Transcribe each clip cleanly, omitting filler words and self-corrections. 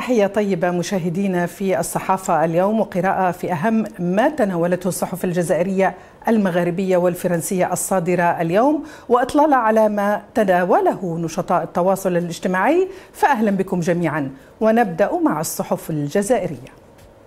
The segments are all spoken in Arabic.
تحية طيبة مشاهدينا في الصحافة اليوم، وقراءة في أهم ما تناولته الصحف الجزائرية المغاربية والفرنسية الصادرة اليوم، وإطلالة على ما تناوله نشطاء التواصل الاجتماعي. فأهلا بكم جميعا، ونبدأ مع الصحف الجزائرية.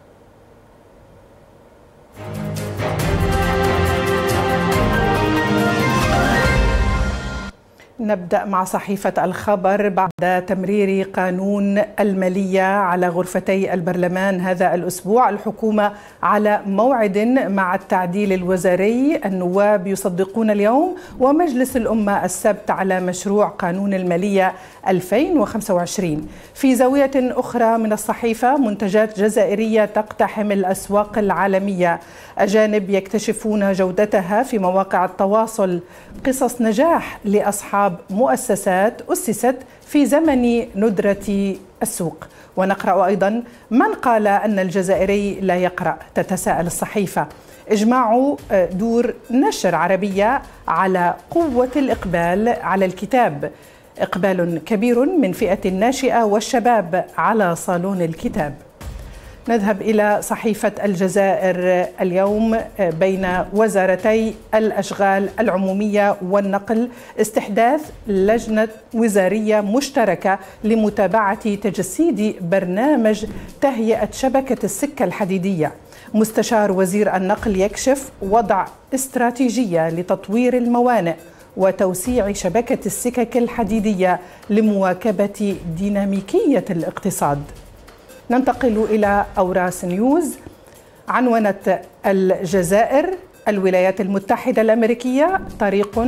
نبدأ مع صحيفة الخبر. بعد تمرير قانون المالية على غرفتي البرلمان هذا الأسبوع، الحكومة على موعد مع التعديل الوزاري. النواب يصدقون اليوم ومجلس الأمة السبت على مشروع قانون المالية 2025. في زاوية أخرى من الصحيفة، منتجات جزائرية تقتحم الأسواق العالمية، أجانب يكتشفون جودتها في مواقع التواصل، قصص نجاح لأصحاب مؤسسات أسست في زمن ندرة السوق. ونقرأ أيضا: من قال أن الجزائري لا يقرأ؟ تتساءل الصحيفة. إجماع دور نشر عربية على قوة الإقبال على الكتاب، إقبال كبير من فئة الناشئة والشباب على صالون الكتاب. نذهب إلى صحيفة الجزائر اليوم. بين وزارتي الأشغال العمومية والنقل استحداث لجنة وزارية مشتركة لمتابعة تجسيد برنامج تهيئة شبكة السكة الحديدية. مستشار وزير النقل يكشف وضع استراتيجية لتطوير الموانئ وتوسيع شبكة السكك الحديدية لمواكبة ديناميكية الاقتصاد. ننتقل إلى أوراس نيوز. عنونت الجزائر: الولايات المتحدة الأمريكية طريق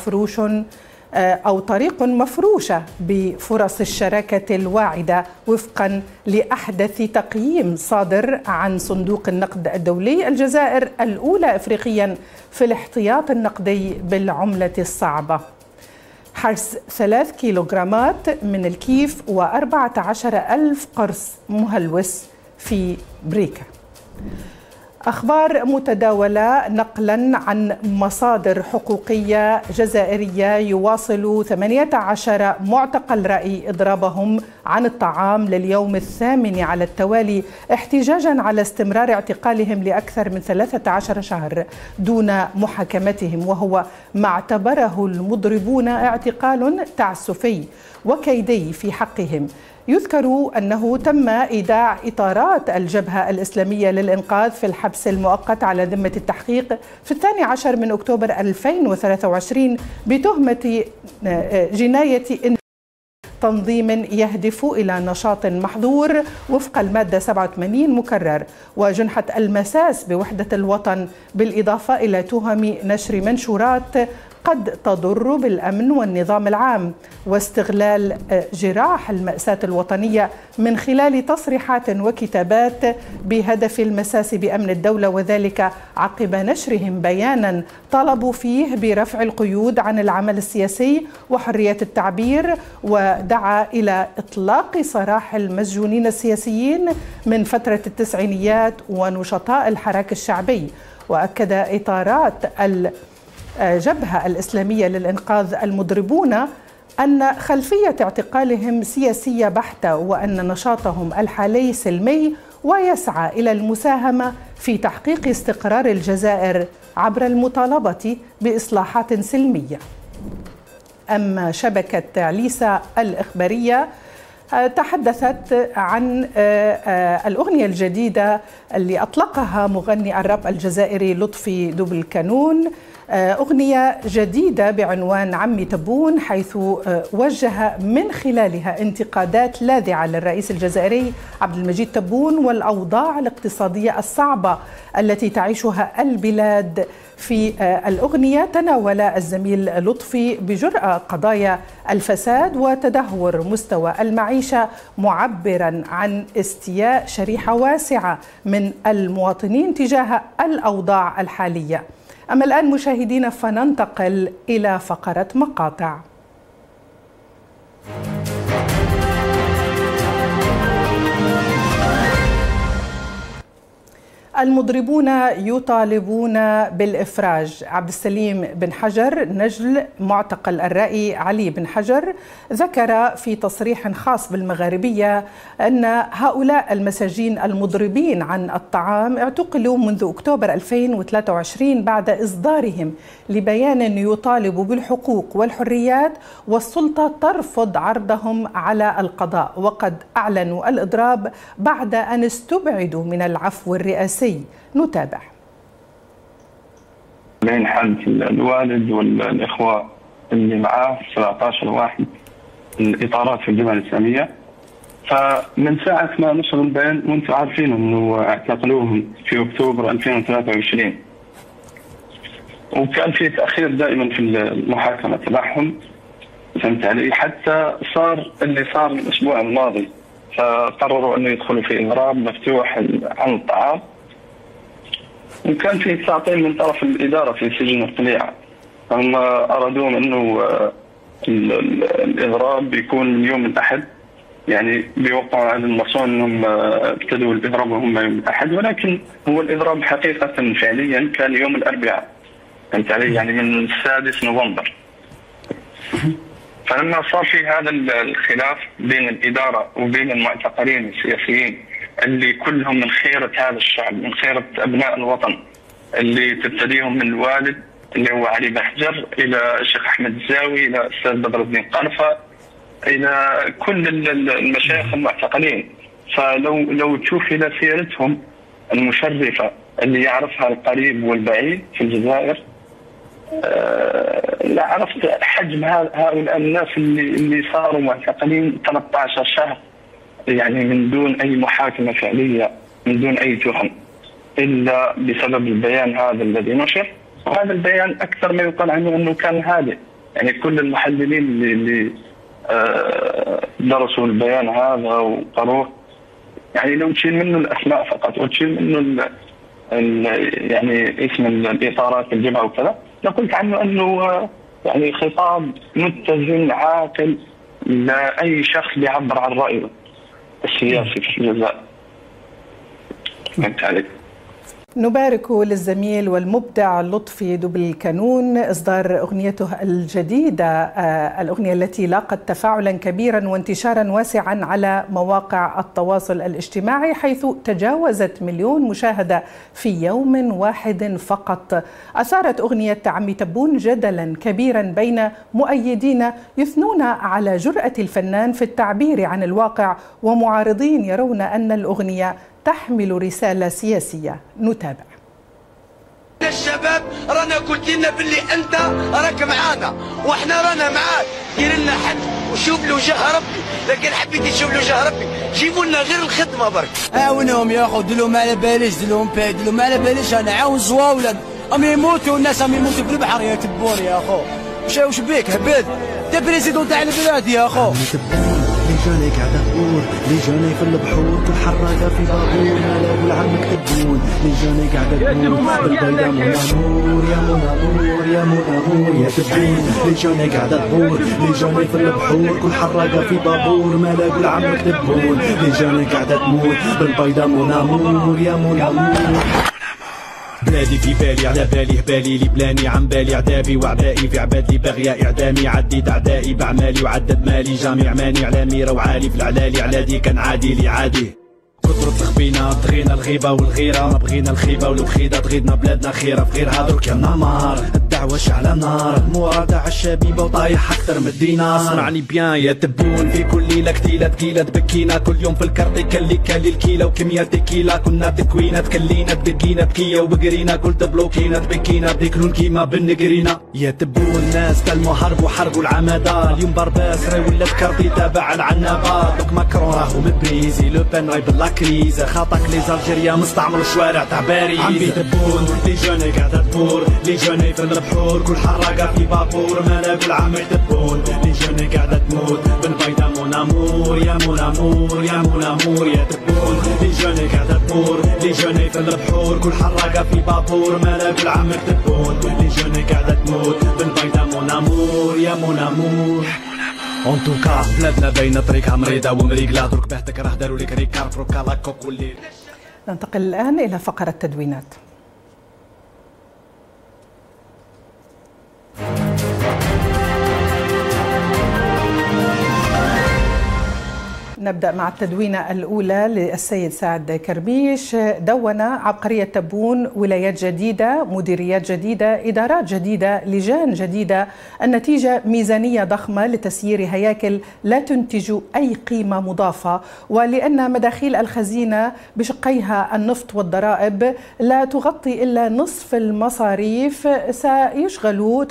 مفروشة بفرص الشراكة الواعدة وفقا لأحدث تقييم صادر عن صندوق النقد الدولي. الجزائر الأولى إفريقيا في الاحتياط النقدي بالعملة الصعبة. حرز 3 كيلوغرامات من الكيف و14,000 قرص مهلوس في بريكا. أخبار متداولة نقلا عن مصادر حقوقية جزائرية: يواصل 18 معتقل رأي إضرابهم عن الطعام لليوم الثامن على التوالي، احتجاجا على استمرار اعتقالهم لأكثر من 13 شهر دون محاكمتهم، وهو ما اعتبره المضربون اعتقال تعسفي وكيدي في حقهم. يذكر أنه تم إيداع إطارات الجبهة الإسلامية للإنقاذ في الحبس المؤقت على ذمة التحقيق في 12 من أكتوبر 2023 بتهمة جناية تنظيم يهدف إلى نشاط محظور وفق المادة 87 مكرر، وجنحة المساس بوحدة الوطن، بالإضافة إلى تهم نشر منشورات قد تضر بالأمن والنظام العام واستغلال جراح المأساة الوطنية من خلال تصريحات وكتابات بهدف المساس بأمن الدولة، وذلك عقب نشرهم بيانا طلبوا فيه برفع القيود عن العمل السياسي وحرية التعبير، ودعا إلى إطلاق سراح المسجونين السياسيين من فترة التسعينيات ونشطاء الحراك الشعبي. وأكد إطارات الجبهة الإسلامية للإنقاذ المضربون أن خلفية اعتقالهم سياسية بحتة، وأن نشاطهم الحالي سلمي ويسعى إلى المساهمة في تحقيق استقرار الجزائر عبر المطالبة بإصلاحات سلمية. أما شبكة عليسة الإخبارية تحدثت عن الأغنية الجديدة اللي أطلقها مغني الراب الجزائري لطفي دوبل كانون، أغنية جديدة بعنوان عمي تبون، حيث وجه من خلالها انتقادات لاذعة للرئيس الجزائري عبد المجيد تبون والأوضاع الاقتصادية الصعبة التي تعيشها البلاد. في الأغنية تناول الزميل لطفي بجرأة قضايا الفساد وتدهور مستوى المعيشة، معبرا عن استياء شريحة واسعة من المواطنين تجاه الأوضاع الحالية. أما الآن مشاهدينا فننتقل إلى فقرة مقاطع. المضربون يطالبون بالإفراج عبد السليم بن حجر نجل معتقل الرائي علي بن حجر. ذكر في تصريح خاص بالمغاربية أن هؤلاء المساجين المضربين عن الطعام اعتقلوا منذ أكتوبر 2023 بعد إصدارهم لبيان يطالب بالحقوق والحريات، والسلطة ترفض عرضهم على القضاء، وقد أعلنوا الإضراب بعد أن استبعدوا من العفو الرئاسي. نتابع. بين حالة الوالد والإخوة اللي معاه 17/1 الإطارات في الجبهة الإسلامية، فمن ساعة ما نشروا البيان وانتم عارفين انه اعتقلوهم في اكتوبر 2023، وكان في تأخير دائما في المحاكمة تبعهم، فهمت علي؟ حتى صار اللي صار الأسبوع الماضي، فقرروا انه يدخلوا في إضراب مفتوح عن الطعام، وكان في تعطيل من طرف الإدارة في سجن القليعة. هم أرادوا انه الإضراب بيكون من يوم الأحد، يعني بيوقعوا على المصون انهم ابتدوا الإضراب وهم يوم الأحد، ولكن هو الإضراب حقيقة فعليا كان يوم الأربعاء، فهمت علي؟ يعني من 6 نوفمبر. فلما صار في هذا الخلاف بين الإدارة وبين المعتقلين السياسيين اللي كلهم من خيرة هذا الشعب، من خيرة أبناء الوطن، اللي تبتديهم من الوالد اللي هو علي بن حجر إلى الشيخ أحمد الزاوي إلى الأستاذ بدر الدين قرفة إلى كل المشايخ المعتقلين. فلو تشوف إلى سيرتهم المشرفة اللي يعرفها القريب والبعيد في الجزائر، لا عرفت حجم هؤلاء الناس اللي صاروا معتقلين 13 شهر، يعني من دون أي محاكمة فعلية، من دون أي تهم، إلا بسبب البيان هذا الذي نشر. وهذا البيان أكثر ما يقال عنه أنه كان هادئ، يعني كل المحللين اللي درسوا البيان هذا وقروه، يعني لو تشيل منه الأسماء فقط وتشيل منه يعني اسم الإطارات الجبهة وكذا، لقلت عنه أنه يعني خطاب متزن عاقل لأي شخص بيعبر عن رأيه السياسي في الجزائر. فهمت عليك؟ نبارك للزميل والمبدع لطفي دبل كانون إصدار أغنيته الجديدة، الأغنية التي لاقت تفاعلا كبيرا وانتشارا واسعا على مواقع التواصل الاجتماعي، حيث تجاوزت 1,000,000 مشاهدة في يوم واحد فقط. أثارت أغنية عمي تبون جدلا كبيرا بين مؤيدين يثنون على جرأة الفنان في التعبير عن الواقع، ومعارضين يرون أن الأغنية تحمل رسالة سياسية. نتابع. الشباب رانا قلت لنا باللي انت راك معانا واحنا رانا معاك، دير لنا حد وشوف له وجه ربي، لكن حبيتي تشوف له وجه ربي جيبوا لنا غير الخدمه برك. عاونهم يا اخو، دلهم ما على باليش، دلهم ما على باليش، انا عاون زواولد ام يموتوا الناس، ام يموتوا في البحر يا تبون يا اخو. واش بيك هباد؟ انت بريزيدون تاع البلاد يا اخو. جاني قاعد تقول لي جاني في البحور، كل حراقه في بابور، هلا والعمك تبون لي جاني قاعد تقول بالبيضة منامور يا منامور يا منامور يا تبون لي جاني قاعد تقول لي جاني في البحور، كل حراقه في بابور، مالا والعمك تبون لي جاني قاعد تموت بالبيضة منامور يا منامور. بلادي في بالي على بالي هبالي لي بلاني عن بالي عذابي وعدائي في عباد لي باغية إعدامي، عديت أعدائي بأعمالي وعدد مالي، جامع ماني إعلامي روعالي في العلالي علادي كان عادي لي عادي. كثرت الخبينة طغينا الغيبة والغيرة، ما بغينا الخيبة ولو بخيدة تغيدنا بلادنا خيرة، في غير هادرك يا نمار الدعوة شعلة نار، المرادعة الشبيبة وطايح أكثر من الدينار. اسمعني بيان يا تبون في كل ليلة كتيلة تقيلة تبكينا، كل يوم في الكرت كلي الكيلة وكمية تكيلة، كنا تكوينة تكلينا تبكينا بكية وبقرينا كل تبلوكينا تبكينا بيكلون كيما بالنقرينا. يا تبون ناس تلموا حرب وحرقوا العمادة، اليوم برباس راي ولات كارتي تابع العنابة، دوك ماكرون راهو مبريزي لو بان راي بلاك كريزة، خاطك لي زالجيريا مستعمل الشوارع تاع باريس. عمي تبون لي جوني قاعدة تبور، لي جوني في البحور، كل حراقة في بابور، ما نقول عمي تبون لي جوني قاعدة تموت بالبيضة مونامور يا مونامور يا مونامور يا تبون لي جوني قاعدة تبور، لي جوني في البحور، كل حراقة في بابور، ما نقول عمي تبون لي جوني قاعدة تموت بالبيضة مونامور يا مونامور. اون توكا بلادنا باينه طريقها مريضه ومريقله، درك باه تكره داروا لك ريكار بروكا لاكوك والليل. ننتقل الآن إلى فقرة تدوينات. نبدأ مع التدوينة الأولى للسيد سعد كربيش. دون عبقرية تبون، ولايات جديدة، مديريات جديدة، إدارات جديدة، لجان جديدة، النتيجة ميزانية ضخمة لتسيير هياكل لا تنتج أي قيمة مضافة، ولأن مداخيل الخزينة بشقيها النفط والضرائب لا تغطي إلا نصف المصاريف، سيشغل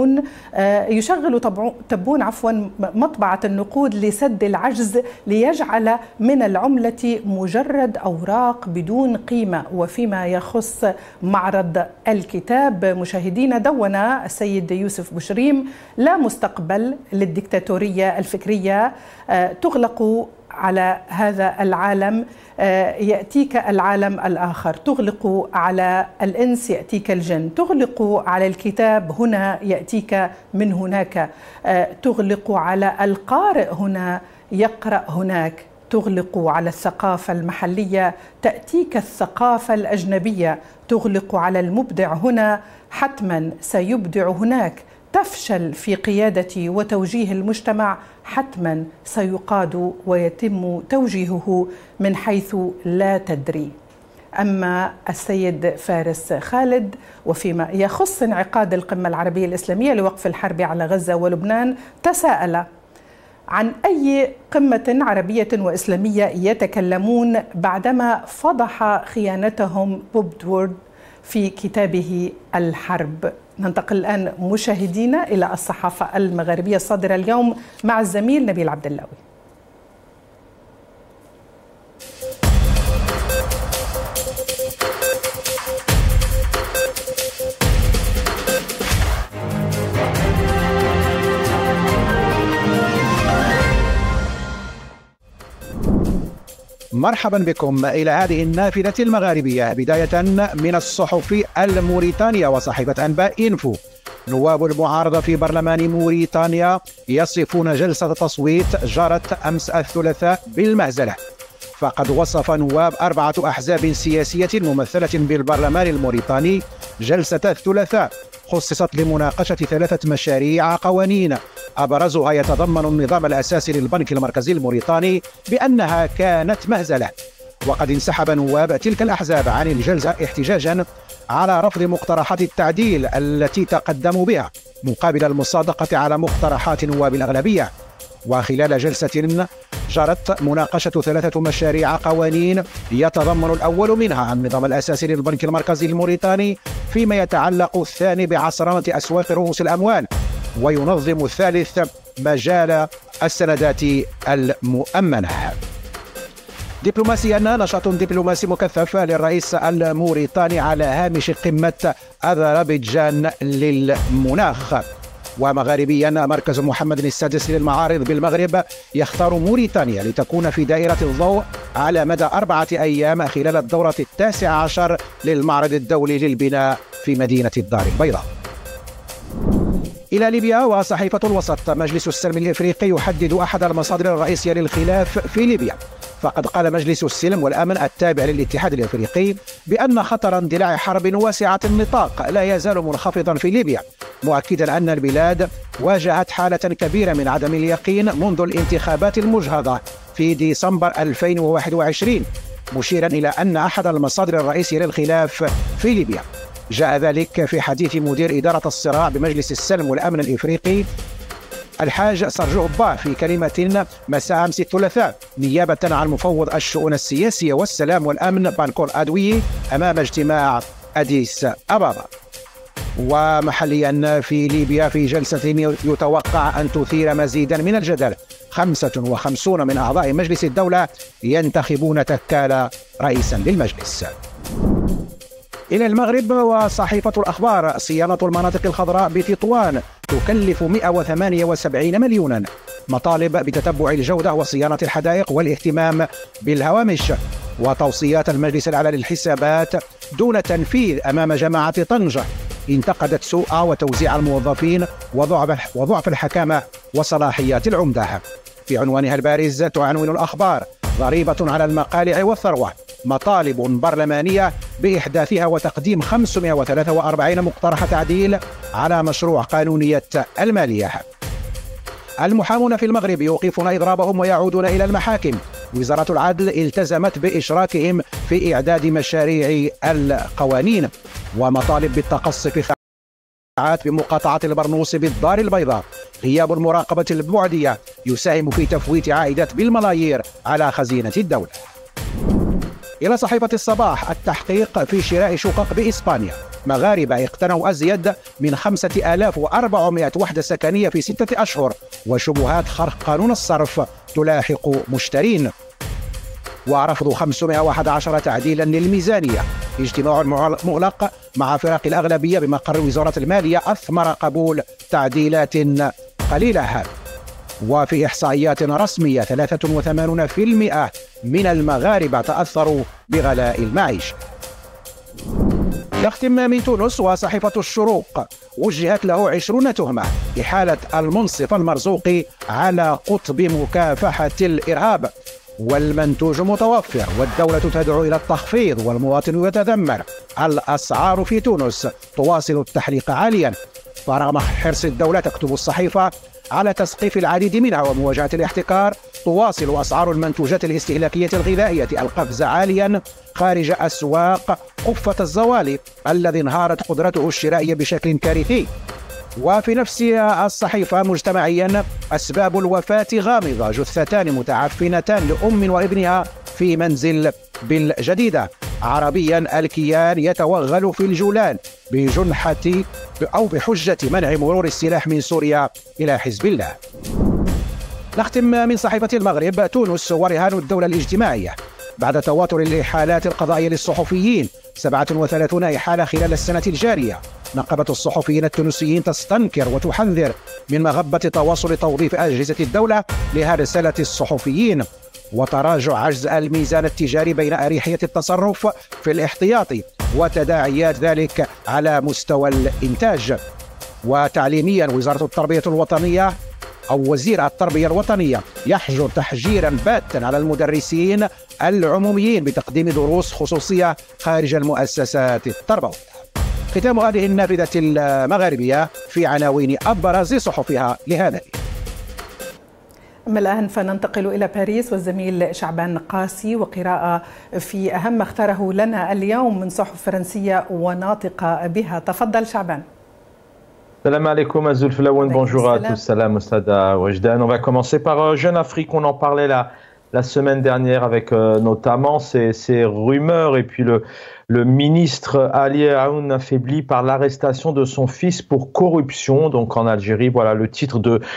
تبون مطبعة النقود لسد العجز ليجعل من العملة مجرد أوراق بدون قيمة. وفيما يخص معرض الكتاب مشاهدينا، دون السيد يوسف بشريم: لا مستقبل للديكتاتورية الفكرية، تغلق على هذا العالم يأتيك العالم الآخر، تغلق على الإنس يأتيك الجن، تغلق على الكتاب هنا يأتيك من هناك، تغلق على القارئ هنا يقرأ هناك، تغلق على الثقافة المحلية تأتيك الثقافة الأجنبية، تغلق على المبدع هنا حتما سيبدع هناك، تفشل في قيادة وتوجيه المجتمع حتما سيقاد ويتم توجيهه من حيث لا تدري. أما السيد فارس خالد، وفيما يخص انعقاد القمة العربية الإسلامية لوقف الحرب على غزة ولبنان، تساءل عن أي قمة عربية وإسلامية يتكلمون بعدما فضح خيانتهم وودورد في كتابه الحرب. ننتقل الآن مشاهدينا إلى الصحافة المغربية الصادرة اليوم مع الزميل نبيل عبد اللاوي. مرحبا بكم إلى هذه النافذة المغاربية، بداية من الصحف الموريتانية وصحيفة أنباء إنفو. نواب المعارضة في برلمان موريتانيا يصفون جلسة تصويت جرت أمس الثلاثاء بالمهزلة. فقد وصف نواب 4 أحزاب سياسية ممثلة بالبرلمان الموريتاني جلسة الثلاثاء خصصت لمناقشة 3 مشاريع قوانين، أبرزها يتضمن النظام الأساسي للبنك المركزي الموريتاني بأنها كانت مهزلة. وقد انسحب نواب تلك الأحزاب عن الجلسة احتجاجا على رفض مقترحات التعديل التي تقدموا بها مقابل المصادقة على مقترحات نواب الأغلبية. وخلال جلسة جرت مناقشة 3 مشاريع قوانين، يتضمن الأول منها النظام الأساسي للبنك المركزي الموريتاني فيما يتعلق الثاني بعصرنة أسواق رؤوس الأموال، وينظم الثالث مجال السندات المؤمنة. دبلوماسيا، نشاط دبلوماسي مكثف للرئيس الموريتاني على هامش قمة أذربيجان للمناخ. ومغاربيا، مركز محمد السادس للمعارض بالمغرب يختار موريتانيا لتكون في دائرة الضوء على مدى 4 أيام خلال الدورة 19 للمعرض الدولي للبناء في مدينة الدار البيضاء. إلى ليبيا وصحيفة الوسط، مجلس السلم الإفريقي يحدد أحد المصادر الرئيسية للخلاف في ليبيا. فقد قال مجلس السلم والأمن التابع للاتحاد الإفريقي بأن خطر اندلاع حرب واسعة النطاق لا يزال منخفضا في ليبيا، مؤكدا أن البلاد واجهت حالة كبيرة من عدم اليقين منذ الانتخابات المجهضة في ديسمبر 2021، مشيرا إلى أن أحد المصادر الرئيسية للخلاف في ليبيا جاء ذلك في حديث مدير إدارة الصراع بمجلس السلم والأمن الإفريقي الحاج سرجو با في كلمة مساء أمس الثلاثاء نيابة عن مفوض الشؤون السياسية والسلام والأمن بانكور أدوي أمام اجتماع أديس أبابا. ومحليا في ليبيا، في جلسة يتوقع أن تثير مزيدا من الجدل، 55 من أعضاء مجلس الدولة ينتخبون تكالا رئيسا للمجلس. إلى المغرب وصحيفة الأخبار، صيانة المناطق الخضراء بتطوان تكلف 178 مليونا، مطالب بتتبع الجودة وصيانة الحدائق والاهتمام بالهوامش، وتوصيات المجلس الأعلى للحسابات دون تنفيذ أمام جماعة طنجة انتقدت سوء وتوزيع الموظفين وضعف الحكامة وصلاحيات العمدة. في عنوانها البارز تعنون الأخبار ضريبة على المقالع والثروة، مطالب برلمانية بإحداثها وتقديم 543 مقترح تعديل على مشروع قانونية المالية. المحامون في المغرب يوقفون إضرابهم ويعودون إلى المحاكم. وزارة العدل التزمت بإشراكهم في إعداد مشاريع القوانين. ومطالب بالتقصي في بمقاطعة البرنوس بالدار البيضاء. غياب المراقبة البعدية يساهم في تفويت عائدات بالملايير على خزينة الدولة. إلى صحيفة الصباح، التحقيق في شراء شقق بإسبانيا. مغاربة اقتنوا أزيد من 5400 وحدة سكنية في 6 أشهر، وشبهات خرق قانون الصرف تلاحق مشترين. ورفض 511 تعديلا للميزانية. اجتماع مغلق مع فرق الأغلبية بمقر وزارة المالية أثمر قبول تعديلات قليلة. وفي إحصائيات رسمية 83% من المغاربة تأثروا بغلاء المعيشة. نختم من تونس وصحيفة الشروق، وجهت له 20 تهمة إحالة المنصف المرزوقي على قطب مكافحة الإرهاب. والمنتوج متوفر والدولة تدعو إلى التخفيض والمواطن يتذمر. الأسعار في تونس تواصل التحليق عاليا. فرغم حرص الدولة تكتب الصحيفة على تسقيف العديد منها ومواجهة الاحتكار، تواصل أسعار المنتوجات الاستهلاكية الغذائية القفز عاليا خارج أسواق قفة الزوالي الذي انهارت قدرته الشرائية بشكل كارثي. وفي نفس الصحيفة مجتمعيا، أسباب الوفاة غامضة، جثتان متعفنتان لأم وابنها في منزل بالجديدة. عربيا، الكيان يتوغل في الجولان بحجة منع مرور السلاح من سوريا إلى حزب الله. نختم من صحيفة المغرب، تونس ورهان الدولة الاجتماعية. بعد تواتر الإحالات القضائية للصحفيين 37 إحالة خلال السنة الجارية، نقابة الصحفيين التونسيين تستنكر وتحذر من مغبة تواصل توظيف أجهزة الدولة لهرسلة الصحفيين، وتراجع عجز الميزان التجاري بين أريحية التصرف في الاحتياطي وتداعيات ذلك على مستوى الإنتاج. وتعليميا، وزارة التربية الوطنية أو وزير التربية الوطنية يحجر تحجيرا باتا على المدرسين العموميين بتقديم دروس خصوصية خارج المؤسسات التربوية. ختام هذه النافذة المغاربية في عناوين أبرز صحفها لهذا اليوم. أما الآن فننتقل إلى باريس والزميل شعبان قاسي وقراءة في أهم ما اختاره لنا اليوم من صحف فرنسية وناطقة بها. تفضل شعبان. Salam alaikum Azul Flaoun, bonjour à tous, salam Ostada Wajdan. On va commencer par Jeune Afrique, on en parlait la semaine dernière avec notamment ces rumeurs et puis le ministre Ali Aoun affaibli par l'arrestation de son fils pour corruption, donc en Algérie. Voilà le titre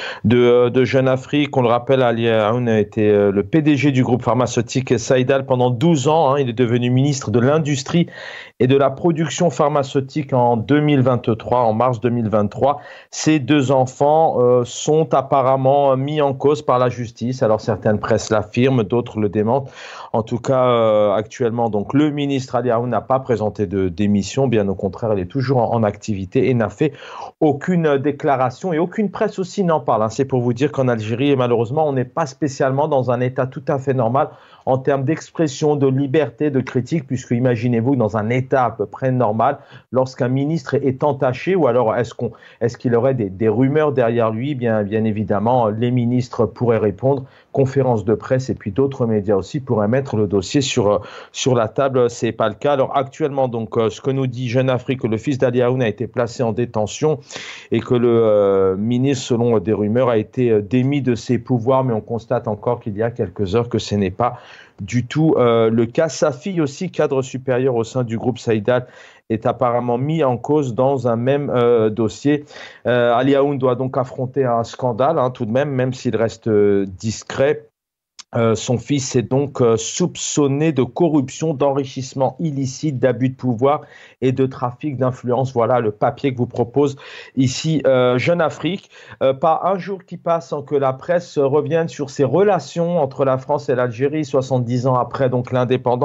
de Jeune Afrique. On le rappelle, Ali Aoun a été le PDG du groupe pharmaceutique Saïdal pendant 12 ans. Hein. Il est devenu ministre de l'Industrie et de la production pharmaceutique en 2023, en mars 2023. Ces 2 enfants sont apparemment mis en cause par la justice. Alors certaines presses l'affirment, d'autres le démentent. En tout cas, actuellement, donc le ministre Ali Aoun n'a pas présenté de démission, bien au contraire, il est toujours en activité et n'a fait aucune déclaration et aucune presse aussi n'en parle. Hein. C'est pour vous dire qu'en Algérie, malheureusement, on n'est pas spécialement dans un état tout à fait normal en termes d'expression, de liberté, de critique, puisque imaginez-vous dans un état à peu près normal, lorsqu'un ministre est entaché, ou alors est-ce qu'il aurait des rumeurs derrière lui, bien évidemment, les ministres pourraient répondre, conférences de presse et puis d'autres médias aussi pourraient mettre le dossier sur la table. C'est pas le cas. Alors actuellement, donc, ce que nous dit Jeune Afrique, que le fils d'Ali Aoun a été placé en détention et que le ministre, selon des rumeurs, a été démis de ses pouvoirs, mais on constate encore qu'il y a quelques heures que ce n'est pas du tout le cas. Sa fille aussi, cadre supérieur au sein du groupe Saïdal, est apparemment mis en cause dans un même dossier. Ali Aoun doit donc affronter un scandale, hein, tout de même s'il reste discret. Son fils est donc soupçonné de corruption, d'enrichissement illicite, d'abus de pouvoir et de trafic d'influence. Voilà le papier que vous propose ici Jeune Afrique. Pas un jour qui passe sans que la presse revienne sur ces relations entre la France et l'Algérie, 70 ans après donc l'indépendance.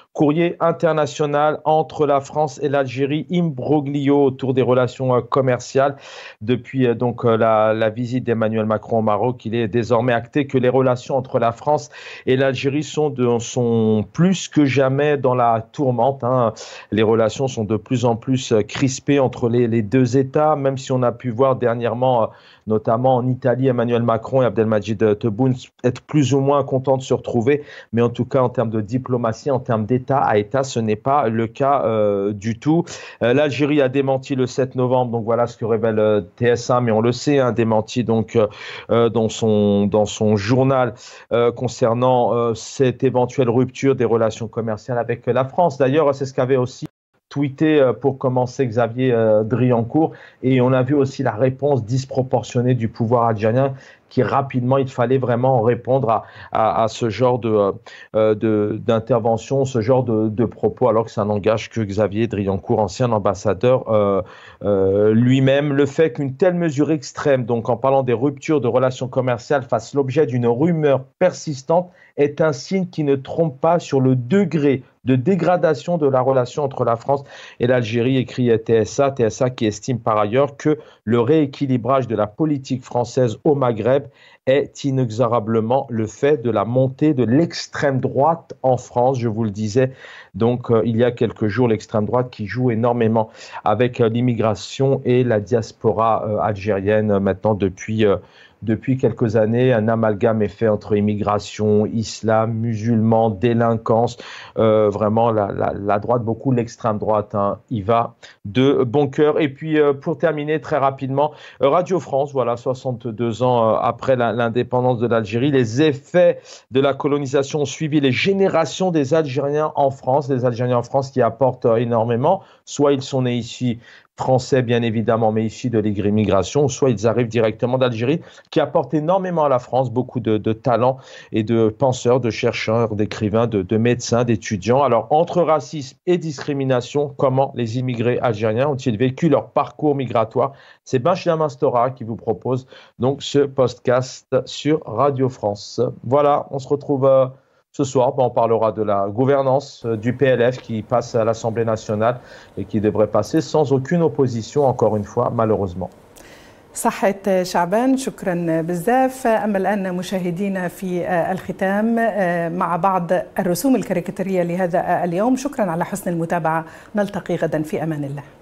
Courrier international entre la France et l'Algérie, imbroglio autour des relations commerciales. Depuis donc la visite d'Emmanuel Macron au Maroc, il est désormais acté que les relations entre la France et l'Algérie sont plus que jamais dans la tourmente. Les relations sont de plus en plus crispées entre les deux États, même si on a pu voir dernièrement, notamment en Italie, Emmanuel Macron et Abdelmajid Tebboune être plus ou moins contents de se retrouver. Mais en tout cas, en termes de diplomatie, en termes d'État à État, ce n'est pas le cas du tout. L'Algérie a démenti le 7 novembre, donc voilà ce que révèle TF1, mais on le sait, démenti donc dans son journal concernant cette éventuelle rupture des relations commerciales avec la France. D'ailleurs, c'est ce qu'avait aussi tweeté pour commencer Xavier Driancourt, et on a vu aussi la réponse disproportionnée du pouvoir algérien qui rapidement, il fallait vraiment répondre à ce genre d'intervention, ce genre de propos, alors que ça n'engage que Xavier Driancourt, ancien ambassadeur lui-même. Le fait qu'une telle mesure extrême, donc en parlant des ruptures de relations commerciales, fasse l'objet d'une rumeur persistante est un signe qui ne trompe pas sur le degré de dégradation de la relation entre la France et l'Algérie, écrit TSA qui estime par ailleurs que le rééquilibrage de la politique française au Maghreb est inexorablement le fait de la montée de l'extrême droite en France. Je vous le disais donc il y a quelques jours, l'extrême droite qui joue énormément avec l'immigration et la diaspora algérienne maintenant depuis quelques années. Un amalgame est fait entre immigration, islam, musulmans, délinquance. Vraiment, la droite, beaucoup l'extrême droite, y va de bon cœur. Et puis, pour terminer très rapidement, Radio France, voilà, 62 ans après l'indépendance de l'Algérie, les effets de la colonisation ont suivi les générations des Algériens en France. Les Algériens en France qui apportent énormément, soit ils sont nés ici, français bien évidemment, mais issus de l'immigration, soit ils arrivent directement d'Algérie, qui apportent énormément à la France, beaucoup de talents et de penseurs, de chercheurs, d'écrivains, de médecins, d'étudiants. Alors, entre racisme et discrimination, comment les immigrés algériens ont-ils vécu leur parcours migratoire? C'est Benjamin Stora qui vous propose donc ce podcast sur Radio France. Voilà, on se retrouve ce soir. On parlera de la gouvernance du PLF qui passe à l'Assemblée nationale et qui devrait passer sans aucune opposition, encore une fois, malheureusement. صحة شعبان، شكرا بزاف. أما الآن مشاهدينا في الختام مع بعض الرسوم الكاريكاتيرية لهذا اليوم. شكرا على حسن المتابعة، نلتقي غدا في أمان الله.